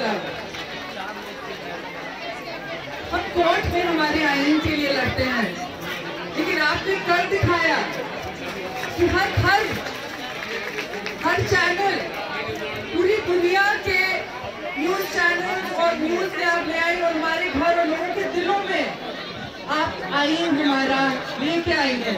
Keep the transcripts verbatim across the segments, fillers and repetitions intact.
तब हम कोर्ट में हमारे आइन के लिए लड़ते हैं, लेकिन आपने कर दिखाया कि हर हर हर चैनल, पूरी दुनिया के न्यूज चैनल और न्यूज में आप ले आए और हमारे घर और लोगों के दिलों में आप आइन हमारा लेके आएंगे।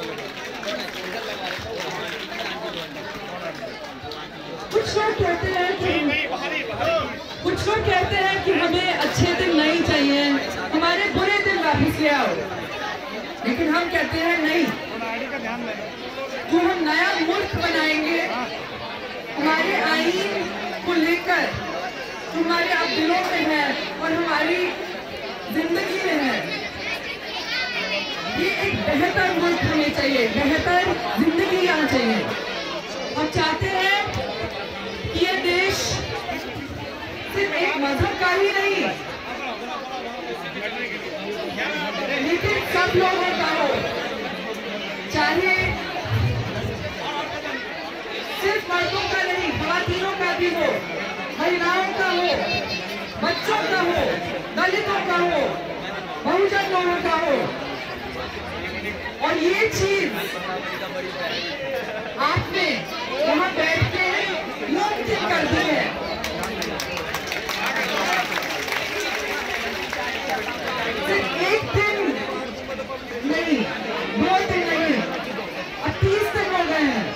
कुछ लोग कहते हैं कि कुछ लोग कहते हैं कि हमें अच्छे दिन नहीं चाहिए, हमारे बुरे दिन वापस ले आओ, लेकिन हम कहते हैं नहीं, जो हम नया मुल्क बनाएंगे हमारे आइन को लेकर, हमारे आप दिलों में है और हमारी जिंदगी में है, ये एक बेहतर मुल्क होना चाहिए, बेहतर जिंदगी आना चाहिए। हम चाहते हैं कि ये देश सिर्फ एक मजहब का ही नहीं, लेकिन सब लोगों का हो, चाहे सिर्फ मर्दों का नहीं, खवातीनों का भी हो, महिलाओं का हो, बच्चों का हो, दलितों का हो, बहुजन लोगों का हो। और ये चीज आपने वहां बैठ के मुमकिन कर दी है। सिर्फ एक दिन नहीं, दो दिन नहीं, अब तीस दिन हो गए हैं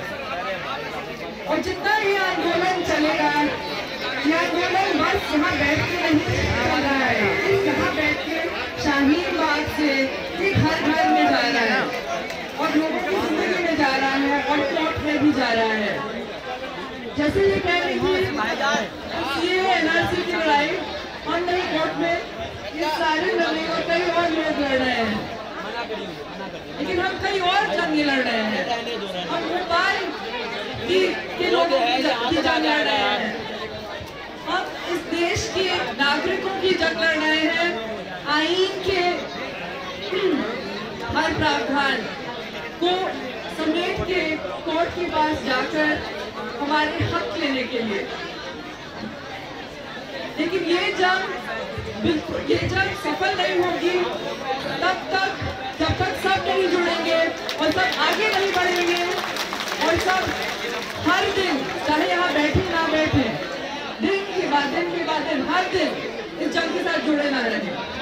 और जितना ये आंदोलन चलेगा, ये आंदोलन बस यहाँ बैठ के नहीं चल रहा है, यहाँ बैठ के शाहीन बाग से घर घर में जा रहा है और लोगों की जिंदगी में जा रहा है और कोर्ट में भी जा रहा है। जैसे ये कह रही थी ये एनआरसी की लड़ाई और नहीं, कोर्ट में ये सारे लड़ने और कई और लोग लड़ रहे हैं, लेकिन हम कई और जंगे लड़ रहे हैं, हम भोपाल के लोगों की जंग लड़ रहे हैं, हम इस देश के नागरिकों की जंग लड़ रहे हैं, आईन के हर प्रावधान को समेट के कोर्ट के पास जाकर हमारे हक लेने के लिए। लेकिन ये जंग बिल्कुल ये जंग सफल नहीं होगी तब तक जब तक सब नहीं जुड़ेंगे और सब आगे नहीं बढ़ेंगे और सब हर दिन, चाहे यहाँ बैठे ना बैठे, दिन के बाद दिन के बाद दिन, हर दिन इस जंग के साथ जुड़े ना रहें।